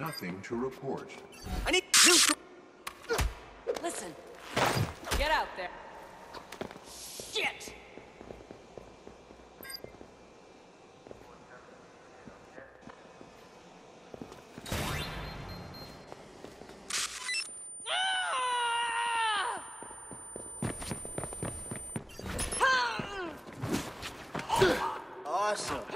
nothing to report. I need Listen. Get out there. Shit! Awesome.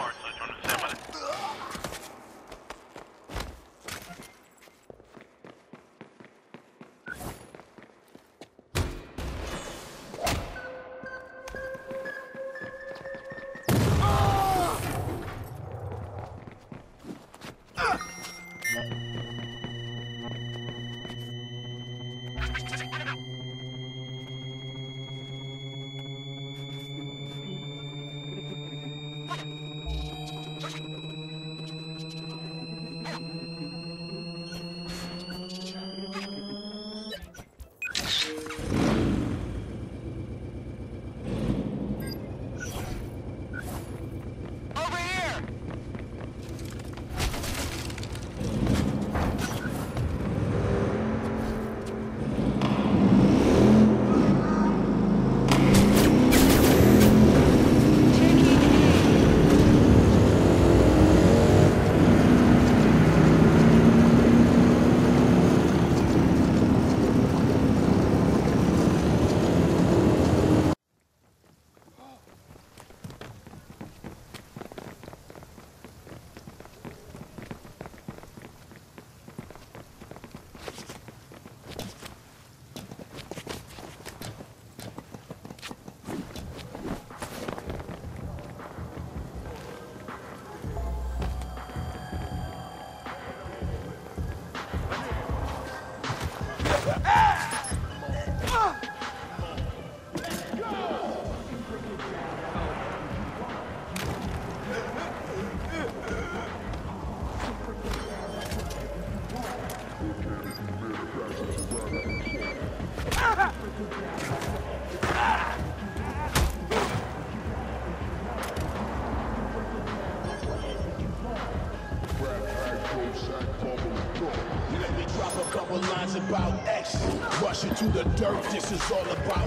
Let me drop a couple lines about X. Rush into the dirt, this is all about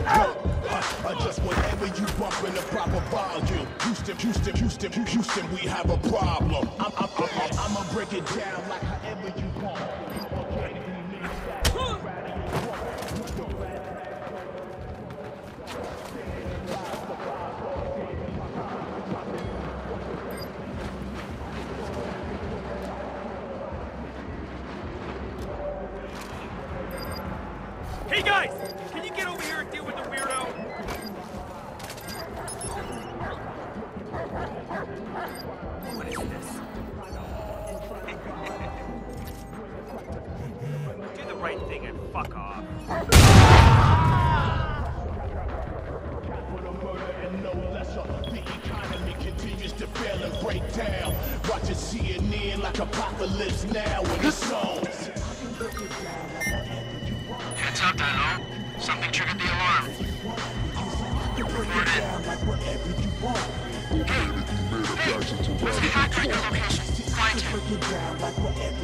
work. Just whenever you bump in the proper volume. Houston, we have a problem. I'ma break it down like however you want. Hey guys! Can you get over here and deal with the weirdo? What is this? Do the right thing and fuck off. The economy continues to fail and break down. Watch it CNN like apocalypse now in the zones. Heads up, Dino. Something triggered the alarm. Report it. Hey, what's the hack right location? Find him.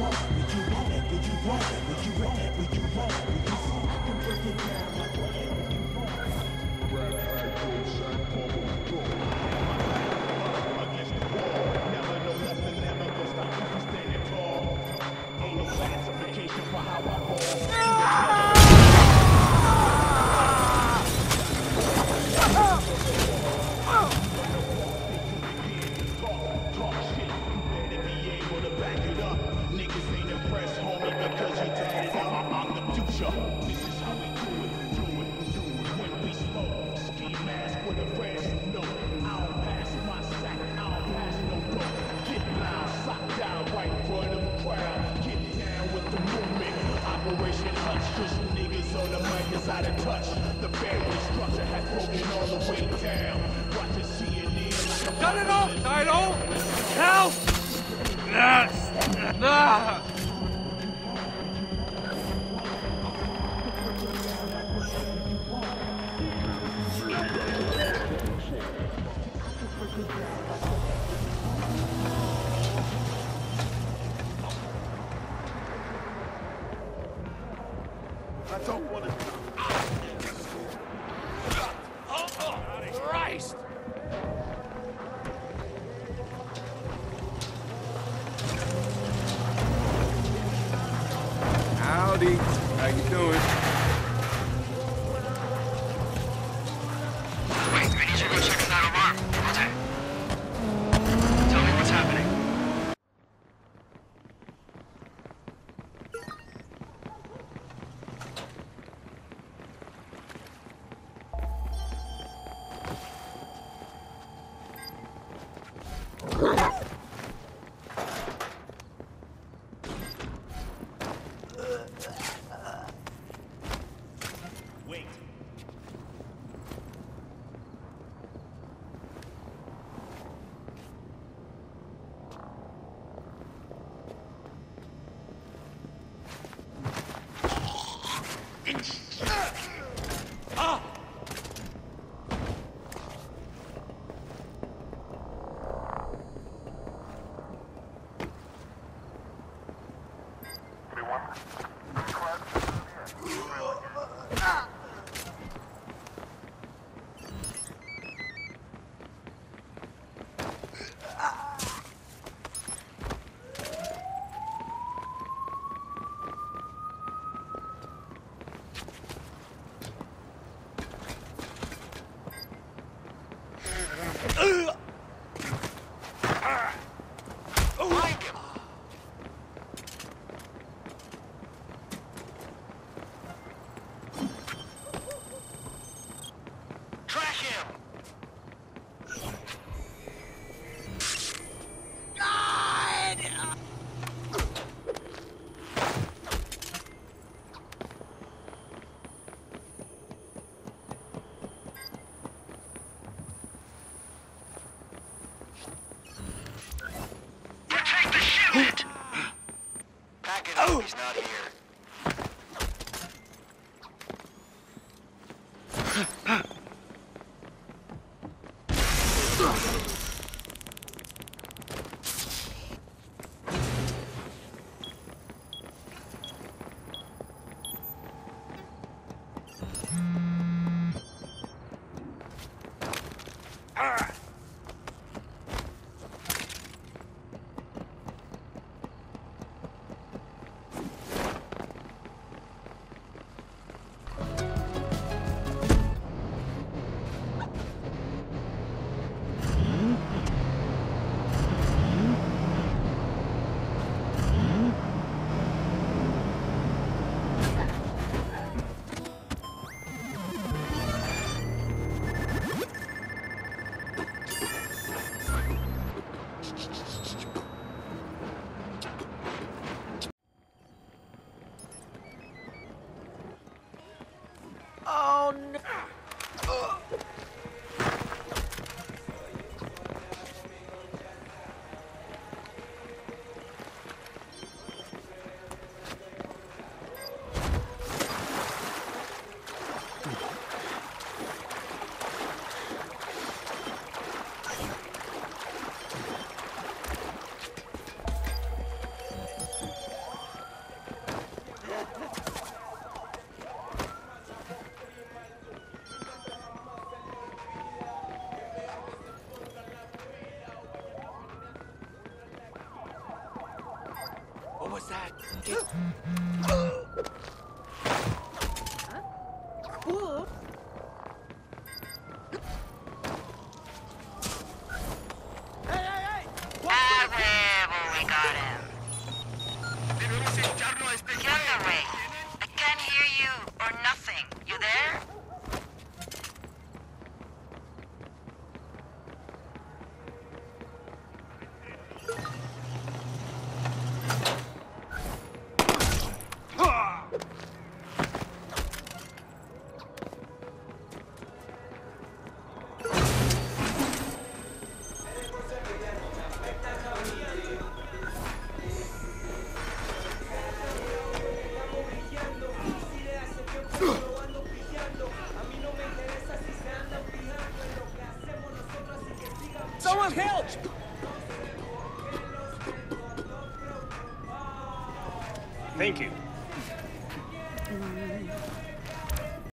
Out of touch, the family structure has broken all the way down. Watch it CNN. Cut it off, Dino! Help! Yes! Ah! I don't want to. Oh, Christ! Howdy. How you doing? Wait, I need you to go check on that alarm. Okay. Tell me what's happening. Wait. Find him! Trash him! Protect the shipment! Pack it up, he's not here. Oh no! What was that? Whoa. We got him. Get on the ring. I can't hear you or nothing. You there? Someone help! Thank you.